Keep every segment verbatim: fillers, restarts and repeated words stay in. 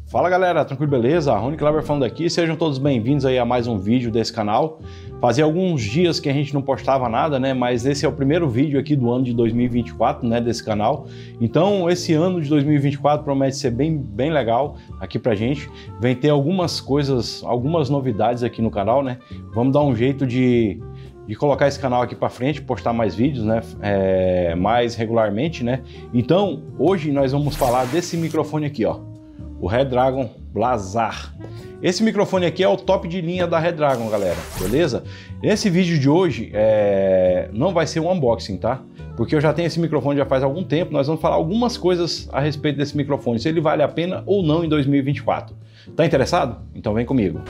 Fala galera, tranquilo, beleza? Rony Kleber falando aqui, sejam todos bem-vindos aí a mais um vídeo desse canal. Fazia alguns dias que a gente não postava nada, né? Mas esse é o primeiro vídeo aqui do ano de dois mil e vinte e quatro, né? Desse canal. Então esse ano de dois mil e vinte e quatro promete ser bem, bem legal aqui pra gente. Vem ter algumas coisas, algumas novidades aqui no canal, né? Vamos dar um jeito de... de colocar esse canal aqui para frente, postar mais vídeos, né, é, mais regularmente, né. Então, hoje nós vamos falar desse microfone aqui, ó, o Redragon Blazar. Esse microfone aqui é o top de linha da Redragon, galera, beleza? Esse vídeo de hoje é... não vai ser um unboxing, tá? Porque eu já tenho esse microfone já faz algum tempo, nós vamos falar algumas coisas a respeito desse microfone, se ele vale a pena ou não em dois mil e vinte e quatro. Tá interessado? Então vem comigo.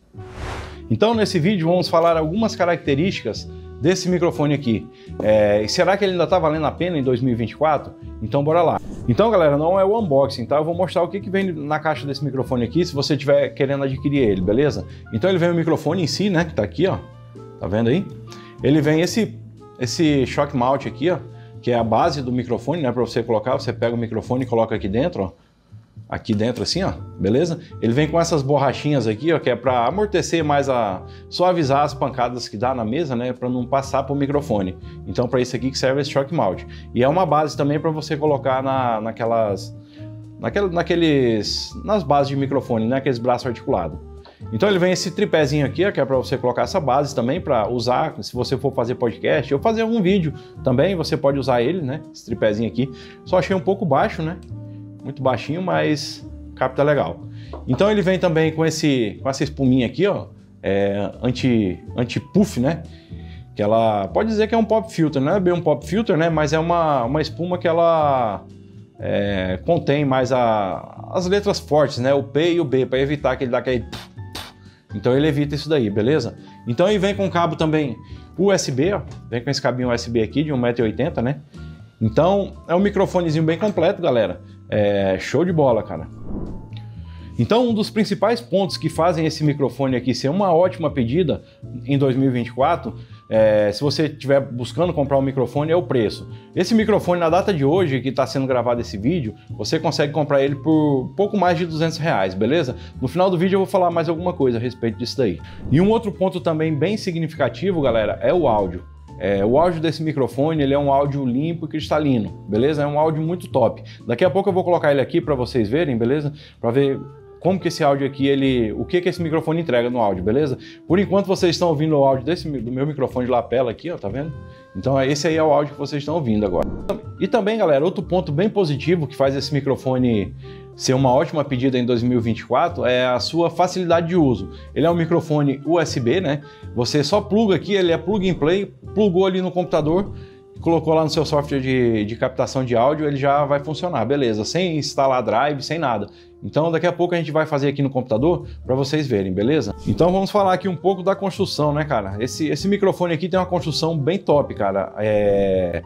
Então nesse vídeo vamos falar algumas características desse microfone aqui. É, e será que ele ainda está valendo a pena em dois mil e vinte e quatro? Então bora lá. Então galera, não é o unboxing, tá? Eu vou mostrar o que, que vem na caixa desse microfone aqui, se você estiver querendo adquirir ele, beleza? Então ele vem o microfone em si, né, que tá aqui, ó. Tá vendo aí? Ele vem esse, esse shock mount aqui, ó, que é a base do microfone, né, para você colocar. Você pega o microfone e coloca aqui dentro, ó. Aqui dentro assim, ó, beleza? Ele vem com essas borrachinhas aqui, ó, que é para amortecer mais a... suavizar as pancadas que dá na mesa, né, para não passar pro microfone. Então para isso aqui que serve esse shock mount. E é uma base também para você colocar na, naquelas... Naquela, naqueles... nas bases de microfone, né, aqueles braços articulados. Então ele vem esse tripézinho aqui, ó, que é para você colocar essa base também para usar, se você for fazer podcast ou fazer algum vídeo também, você pode usar ele, né, esse tripézinho aqui. Só achei um pouco baixo, né? Muito baixinho, mas capta legal. Então ele vem também com esse com essa espuminha aqui, ó, é, anti anti puff, né? Que ela pode dizer que é um pop filter, não é bem um pop filter, né? Mas é uma, uma espuma que ela é, contém mais a, as letras fortes, né? O P e o B, para evitar que ele dá aquele. Então ele evita isso daí, beleza? Então ele vem com cabo também U S B, ó, vem com esse cabinho U S B aqui de um metro e oitenta, né? Então é um microfonezinho bem completo, galera. É show de bola, cara. Então um dos principais pontos que fazem esse microfone aqui ser uma ótima pedida em dois mil e vinte e quatro, é, se você estiver buscando comprar um microfone, é o preço. Esse microfone, na data de hoje, que está sendo gravado esse vídeo, você consegue comprar ele por pouco mais de duzentos reais, beleza? No final do vídeo eu vou falar mais alguma coisa a respeito disso daí. E um outro ponto também bem significativo, galera, é o áudio. É, o áudio desse microfone, ele é um áudio limpo e cristalino, beleza? É um áudio muito top. Daqui a pouco eu vou colocar ele aqui para vocês verem, beleza? Para ver como que esse áudio aqui, ele, o que que esse microfone entrega no áudio, beleza? Por enquanto vocês estão ouvindo o áudio desse, do meu microfone de lapela aqui, ó, tá vendo? Então esse aí é o áudio que vocês estão ouvindo agora. E também, galera, outro ponto bem positivo que faz esse microfone ser uma ótima pedida em dois mil e vinte e quatro é a sua facilidade de uso. Ele é um microfone U S B, né? Você só pluga aqui, ele é plug and play, plugou ali no computador, colocou lá no seu software de, de captação de áudio, ele já vai funcionar, beleza? Sem instalar drive, sem nada. Então daqui a pouco a gente vai fazer aqui no computador para vocês verem, beleza? Então vamos falar aqui um pouco da construção, né, cara? Esse, esse microfone aqui tem uma construção bem top, cara. É...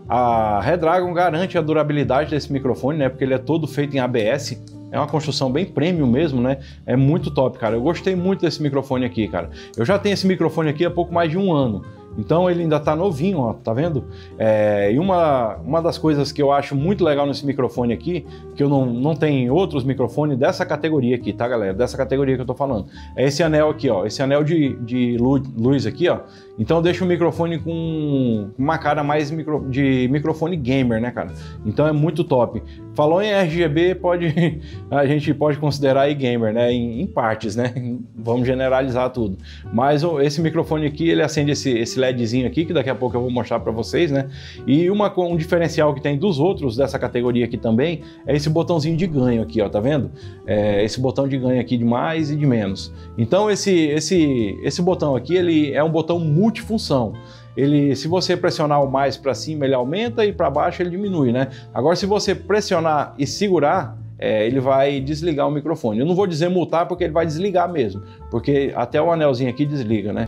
A Redragon garante a durabilidade desse microfone, né? Porque ele é todo feito em A B S. É uma construção bem premium mesmo, né? É muito top, cara. Eu gostei muito desse microfone aqui, cara. Eu já tenho esse microfone aqui há pouco mais de um ano. Então ele ainda tá novinho, ó, tá vendo? É, e uma, uma das coisas que eu acho muito legal nesse microfone aqui, que eu não, não tenho outros microfones dessa categoria aqui, tá, galera? Dessa categoria que eu tô falando. É esse anel aqui, ó. Esse anel de, de luz aqui, ó. Então deixa o microfone com uma cara mais micro, de microfone gamer, né, cara? Então é muito top. Falou em R G B, pode, a gente pode considerar aí gamer, né? Em, em partes, né? Vamos generalizar tudo. Mas esse microfone aqui, ele acende esse, esse LEDzinho aqui, que daqui a pouco eu vou mostrar para vocês, né? E uma, um diferencial que tem dos outros dessa categoria aqui também é esse botãozinho de ganho aqui, ó, tá vendo? É, esse botão de ganho aqui de mais e de menos. Então esse, esse, esse botão aqui, ele é um botão multifunção. Ele, se você pressionar o mais para cima, ele aumenta e para baixo ele diminui, né? Agora, se você pressionar e segurar, é, ele vai desligar o microfone. Eu não vou dizer mutar porque ele vai desligar mesmo, porque até o anelzinho aqui desliga, né?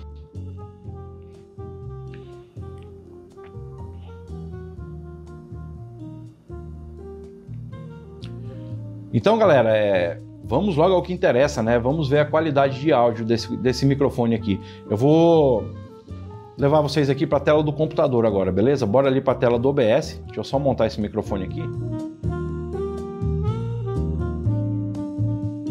Então, galera, é... vamos logo ao que interessa, né? Vamos ver a qualidade de áudio desse, desse microfone aqui. Eu vou levar vocês aqui para a tela do computador agora, beleza? Bora ali para a tela do O B S. Deixa eu só montar esse microfone aqui.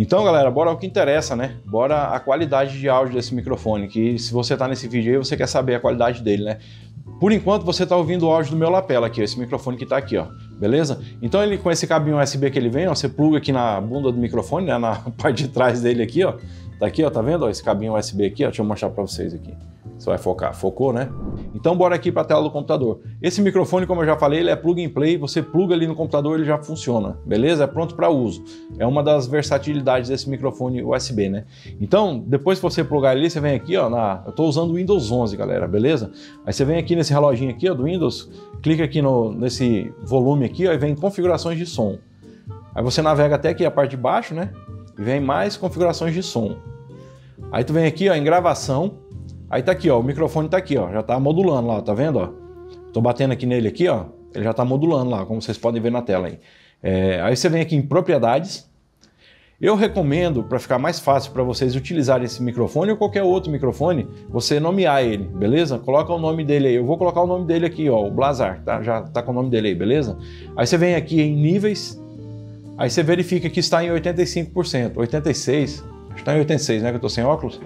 Então, galera, bora ao que interessa, né? Bora a qualidade de áudio desse microfone, que se você tá nesse vídeo aí, você quer saber a qualidade dele, né? Por enquanto, você tá ouvindo o áudio do meu lapela aqui, ó, esse microfone que tá aqui, ó, beleza? Então, ele com esse cabinho U S B que ele vem, ó, você pluga aqui na bunda do microfone, né, na parte de trás dele aqui, ó, tá aqui, ó, tá vendo, ó, esse cabinho U S B aqui, ó, deixa eu mostrar pra vocês aqui. Você vai focar, focou, né? Então bora aqui para a tela do computador. Esse microfone, como eu já falei, ele é plug and play, você pluga ali no computador, ele já funciona, beleza? É pronto para uso. É uma das versatilidades desse microfone U S B, né? Então, depois que você plugar ali, você vem aqui, ó, na... eu estou usando o Windows onze, galera, beleza? Aí você vem aqui nesse reloginho aqui, ó, do Windows, clica aqui no, nesse volume aqui, ó, e vem configurações de som. Aí você navega até aqui a parte de baixo, né? E vem mais configurações de som. Aí tu vem aqui, ó, em gravação. Aí tá aqui, ó, o microfone tá aqui, ó, já tá modulando lá, tá vendo, ó? Tô batendo aqui nele aqui, ó, ele já tá modulando lá, como vocês podem ver na tela aí. É, aí você vem aqui em propriedades. Eu recomendo, para ficar mais fácil para vocês utilizarem esse microfone ou qualquer outro microfone, você nomear ele, beleza? Coloca o nome dele aí, eu vou colocar o nome dele aqui, ó, o Blazar, tá? Já tá com o nome dele aí, beleza? Aí você vem aqui em níveis, aí você verifica que está em oitenta e cinco por cento, oitenta e seis por cento, acho que está em oitenta e seis por cento, né, que eu tô sem óculos.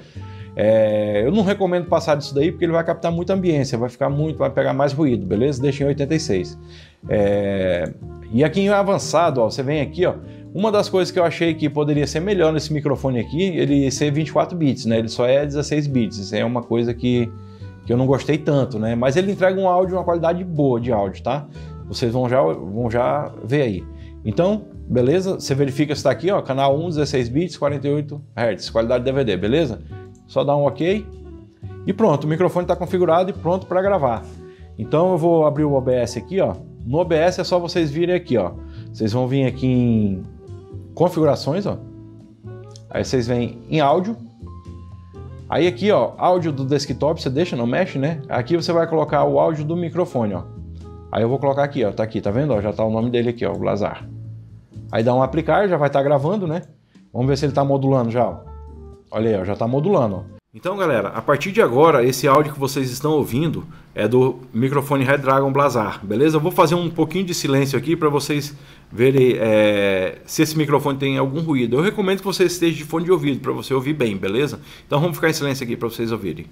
É, eu não recomendo passar disso daí porque ele vai captar muita ambiência, vai ficar muito, vai pegar mais ruído, beleza? Deixa em oitenta e seis. É, e aqui em avançado, ó, você vem aqui, ó, uma das coisas que eu achei que poderia ser melhor nesse microfone aqui, ele ser vinte e quatro bits, né? Ele só é dezesseis bits, isso é uma coisa que, que eu não gostei tanto, né? Mas ele entrega um áudio, uma qualidade boa de áudio, tá? Vocês vão já, vão já ver aí. Então, beleza? Você verifica se tá aqui, ó, canal um, dezesseis bits, quarenta e oito hertz, qualidade D V D, beleza? Só dá um OK e pronto, o microfone está configurado e pronto para gravar. Então eu vou abrir o O B S aqui, ó. No O B S é só vocês virem aqui, ó. Vocês vão vir aqui em configurações, ó. Aí vocês vêm em áudio. Aí aqui, ó, áudio do desktop, você deixa, não mexe, né? Aqui você vai colocar o áudio do microfone, ó. Aí eu vou colocar aqui, ó, tá aqui, tá vendo? Ó, já tá o nome dele aqui, ó, o Blazar. Aí dá um aplicar, já vai estar tá gravando, né? Vamos ver se ele tá modulando já, ó. Olha aí, ó, já está modulando. Ó. Então, galera, a partir de agora, esse áudio que vocês estão ouvindo é do microfone Redragon Blazar, beleza? Eu vou fazer um pouquinho de silêncio aqui para vocês verem é, se esse microfone tem algum ruído. Eu recomendo que você esteja de fone de ouvido para você ouvir bem, beleza? Então vamos ficar em silêncio aqui para vocês ouvirem.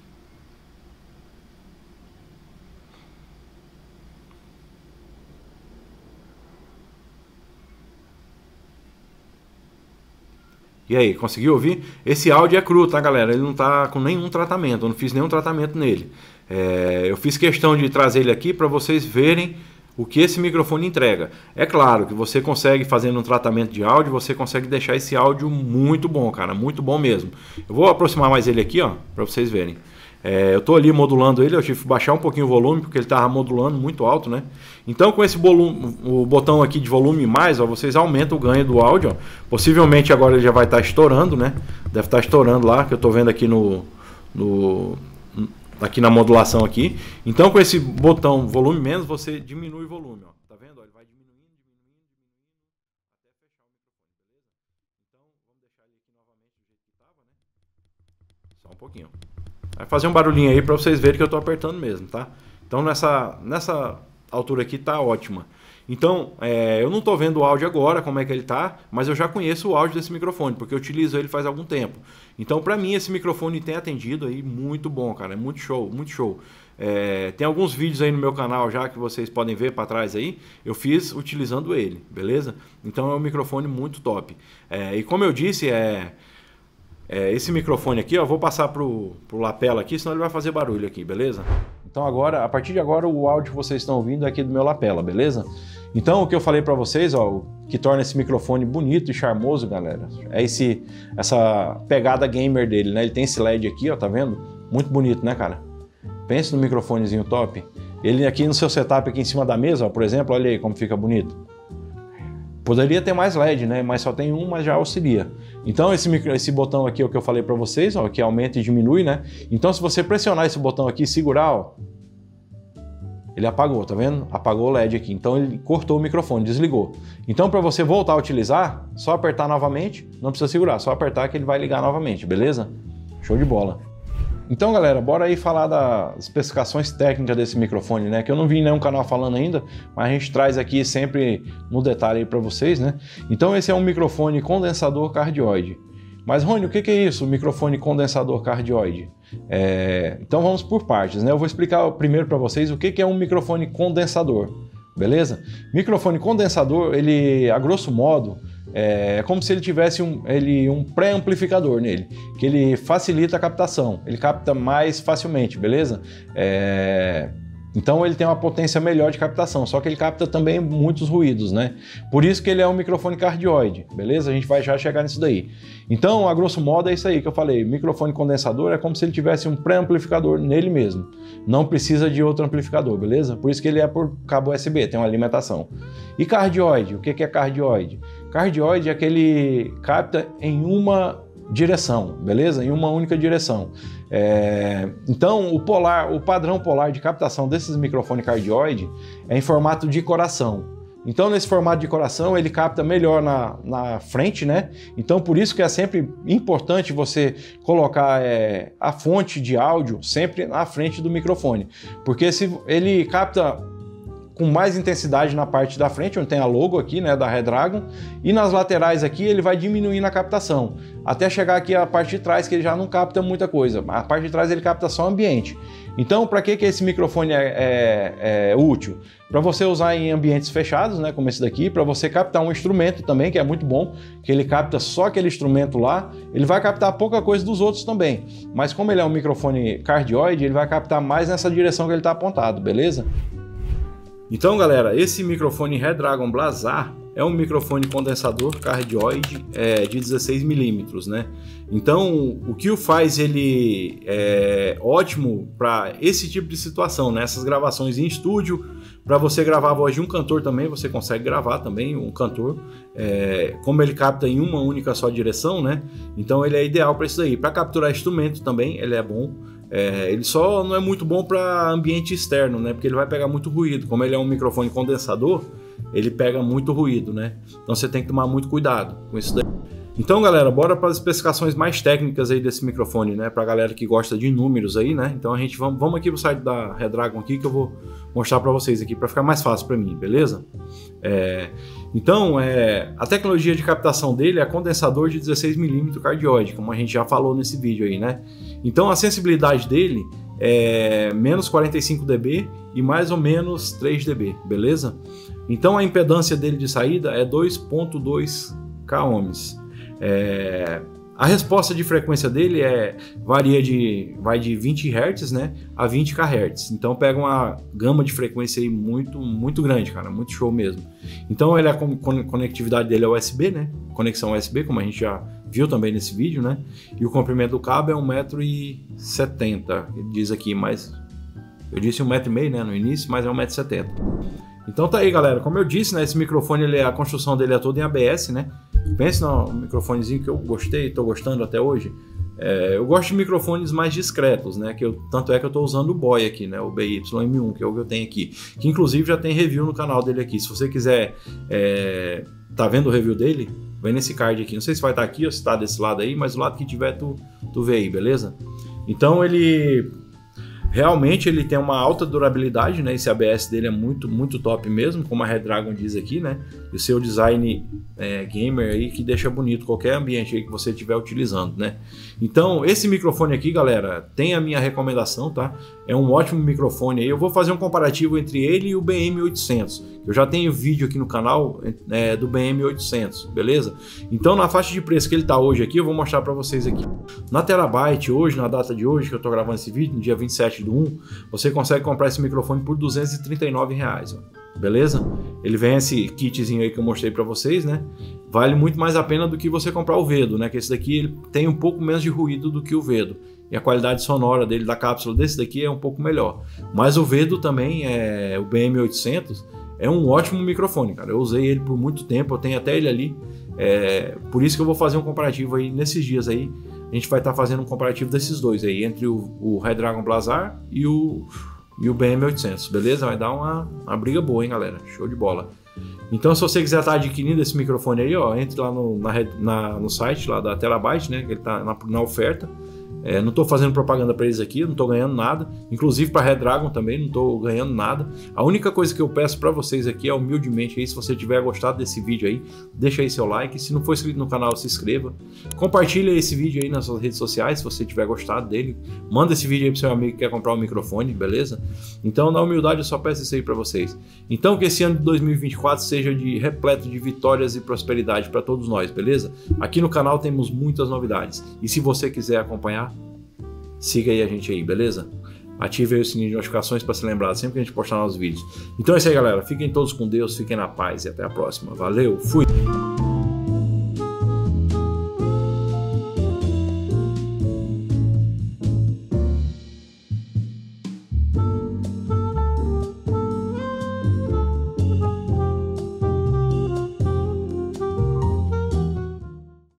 E aí, conseguiu ouvir? Esse áudio é cru, tá, galera? Ele não tá com nenhum tratamento, eu não fiz nenhum tratamento nele. É, eu fiz questão de trazer ele aqui para vocês verem o que esse microfone entrega. É claro que você consegue, fazendo um tratamento de áudio, você consegue deixar esse áudio muito bom, cara, muito bom mesmo. Eu vou aproximar mais ele aqui, ó, para vocês verem. É, eu tô ali modulando ele, eu tive que baixar um pouquinho o volume, porque ele tava modulando muito alto, né? Então com esse volume, o botão aqui de volume mais, ó, vocês aumentam o ganho do áudio, ó. Possivelmente agora ele já vai estar tá estourando, né? Deve estar tá estourando lá, que eu tô vendo aqui no, no... aqui na modulação aqui. Então com esse botão volume menos, você diminui o volume, ó. Tá vendo? Ele vai diminuindo, diminuindo, diminuindo, até fechar o microfone, beleza? Então vamos deixar ele aqui novamente do jeito que tava, né? Só um pouquinho. Vai fazer um barulhinho aí para vocês verem que eu estou apertando mesmo, tá? Então nessa, nessa altura aqui tá ótima. Então é, eu não estou vendo o áudio agora, como é que ele tá, mas eu já conheço o áudio desse microfone, porque eu utilizo ele faz algum tempo. Então para mim esse microfone tem atendido aí muito bom, cara, é muito show, muito show. É, tem alguns vídeos aí no meu canal já que vocês podem ver para trás aí, eu fiz utilizando ele, beleza? Então é um microfone muito top. É, e como eu disse, é... É, esse microfone aqui, ó, vou passar pro, pro lapela aqui, senão ele vai fazer barulho aqui, beleza? Então agora, a partir de agora, o áudio que vocês estão ouvindo é aqui do meu lapela, beleza? Então o que eu falei para vocês, ó, o que torna esse microfone bonito e charmoso, galera, é esse, essa pegada gamer dele, né? Ele tem esse L E D aqui, ó, tá vendo? Muito bonito, né, cara? Pense no microfonezinho top. Ele aqui no seu setup, aqui em cima da mesa, ó, por exemplo, olha aí como fica bonito. Poderia ter mais L E D, né? Mas só tem um, mas já auxilia. Então esse, micro, esse botão aqui é o que eu falei para vocês, ó, que aumenta e diminui, né? Então se você pressionar esse botão aqui e segurar, ó, ele apagou, tá vendo? Apagou o L E D aqui. Então ele cortou o microfone, desligou. Então para você voltar a utilizar, só apertar novamente, não precisa segurar, só apertar que ele vai ligar novamente, beleza? Show de bola. Então, galera, bora aí falar das especificações técnicas desse microfone, né? Que eu não vi em nenhum canal falando ainda, mas a gente traz aqui sempre no detalhe aí para vocês, né? Então, esse é um microfone condensador cardioide. Mas, Rony, o que é isso, microfone condensador cardioide? É... Então, vamos por partes, né? Eu vou explicar primeiro para vocês o que é um microfone condensador, beleza? Microfone condensador, ele, a grosso modo, é como se ele tivesse um, ele, um pré-amplificador nele, que ele facilita a captação, ele capta mais facilmente, beleza? É... Então ele tem uma potência melhor de captação, só que ele capta também muitos ruídos, né? Por isso que ele é um microfone cardioide, beleza? A gente vai já chegar nisso daí. Então, a grosso modo é isso aí que eu falei, microfone condensador é como se ele tivesse um pré-amplificador nele mesmo, não precisa de outro amplificador, beleza? Por isso que ele é por cabo U S B, tem uma alimentação. E cardioide, o que é cardioide? Cardioide é que ele capta em uma direção, beleza? Em uma única direção. É... Então, o polar, o padrão polar de captação desses microfones cardioide é em formato de coração. Então, nesse formato de coração, ele capta melhor na, na frente, né? Então, por isso que é sempre importante você colocar é, a fonte de áudio sempre na frente do microfone, porque se ele capta com mais intensidade na parte da frente, onde tem a logo aqui, né, da Redragon, e nas laterais aqui ele vai diminuindo a captação, até chegar aqui a parte de trás, que ele já não capta muita coisa. A parte de trás ele capta só ambiente. Então, para que que esse microfone é, é, é útil? Para você usar em ambientes fechados, né, como esse daqui, para você captar um instrumento também, que é muito bom, que ele capta só aquele instrumento lá, ele vai captar pouca coisa dos outros também, mas como ele é um microfone cardioide, ele vai captar mais nessa direção que ele está apontado, beleza? Então, galera, esse microfone Redragon Blazar é um microfone condensador cardioide é, de dezesseis milímetros, né? Então, o que o faz ele é ótimo para esse tipo de situação, né? Essas gravações em estúdio, para você gravar a voz de um cantor também, você consegue gravar também um cantor, é, como ele capta em uma única só direção, né? Então, ele é ideal para isso daí. Para capturar instrumento também, ele é bom. É, ele só não é muito bom para ambiente externo, né? Porque ele vai pegar muito ruído. Como ele é um microfone condensador, ele pega muito ruído, né? Então você tem que tomar muito cuidado com isso daí. Então, galera, bora para as especificações mais técnicas aí desse microfone, né? Para a galera que gosta de números aí, né? Então a gente vamos, vamos aqui pro site da Redragon aqui que eu vou mostrar para vocês aqui para ficar mais fácil para mim, beleza? É, então, é, a tecnologia de captação dele é condensador de dezesseis milímetros cardioide, como a gente já falou nesse vídeo aí, né? Então a sensibilidade dele é menos quarenta e cinco decibéis e mais ou menos três decibéis, beleza? Então a impedância dele de saída é dois ponto dois ohms. É, a resposta de frequência dele é, varia de, vai de vinte hertz, né, a vinte kilohertz. Então pega uma gama de frequência aí muito, muito grande, cara, muito show mesmo. Então ele, a conectividade dele é U S B, né, conexão U S B, como a gente já viu também nesse vídeo, né, e o comprimento do cabo é um metro e setenta, ele diz aqui, mas eu disse um metro e meio, né, no início, mas é um metro e setenta. Então tá aí, galera, como eu disse, né, esse microfone, ele, a construção dele é toda em A B S, né. Pense no microfonezinho que eu gostei, estou gostando até hoje. É, eu gosto de microfones mais discretos, né? Que eu, tanto é que eu estou usando o Boy aqui, né? O B Y M um, que é o que eu tenho aqui. Que inclusive já tem review no canal dele aqui. Se você quiser é, tá vendo o review dele, vem nesse card aqui. Não sei se vai estar aqui ou se está desse lado aí, mas do lado que tiver tu, tu vê aí, beleza? Então ele... Realmente ele tem uma alta durabilidade, né? Esse A B S dele é muito, muito top mesmo, como a Redragon diz aqui, né? E o seu design é, gamer aí que deixa bonito qualquer ambiente aí que você estiver utilizando, né? Então, esse microfone aqui, galera, tem a minha recomendação, tá? É um ótimo microfone aí. Eu vou fazer um comparativo entre ele e o B M oitocentos. Eu já tenho vídeo aqui no canal é, do B M oitocentos, beleza? Então, na faixa de preço que ele tá hoje aqui, eu vou mostrar para vocês aqui. Na Terabyte, hoje, na data de hoje, que eu tô gravando esse vídeo, no dia vinte e sete do um, você consegue comprar esse microfone por duzentos e trinta e nove reais, ó. Beleza? Ele vem esse kitzinho aí que eu mostrei para vocês, né? Vale muito mais a pena do que você comprar o Vedo, né? Que esse daqui ele tem um pouco menos de ruído do que o Vedo. E a qualidade sonora dele, da cápsula desse daqui é um pouco melhor. Mas o Vedo também, é, o B M oitocentos, é um ótimo microfone, cara. Eu usei ele por muito tempo, eu tenho até ele ali. É, por isso que eu vou fazer um comparativo aí nesses dias aí. A gente vai estar tá fazendo um comparativo desses dois aí, entre o, o Redragon Blazar e o... e o B M oitocentos, beleza? Vai dar uma, uma briga boa, hein, galera? Show de bola. Então, se você quiser estar adquirindo esse microfone aí, ó, entre lá no, na, na, no site lá da Terabyte, né? Que ele tá na, na oferta. É, não estou fazendo propaganda para eles aqui, eu não estou ganhando nada. Inclusive para Red Dragon também não estou ganhando nada. A única coisa que eu peço para vocês aqui é humildemente aí, se você tiver gostado desse vídeo aí, deixa aí seu like. Se não for inscrito no canal, se inscreva. Compartilha esse vídeo aí nas suas redes sociais, se você tiver gostado dele. Manda esse vídeo aí pro seu amigo que quer comprar um microfone, beleza? Então, na humildade, eu só peço isso aí para vocês. Então, que esse ano de dois mil e vinte e quatro seja de repleto de vitórias e prosperidade para todos nós, beleza? Aqui no canal temos muitas novidades. E se você quiser acompanhar, siga aí a gente aí, beleza? Ative aí o sininho de notificações para ser lembrado sempre que a gente postar novos vídeos. Então é isso aí, galera. Fiquem todos com Deus, fiquem na paz e até a próxima. Valeu, fui!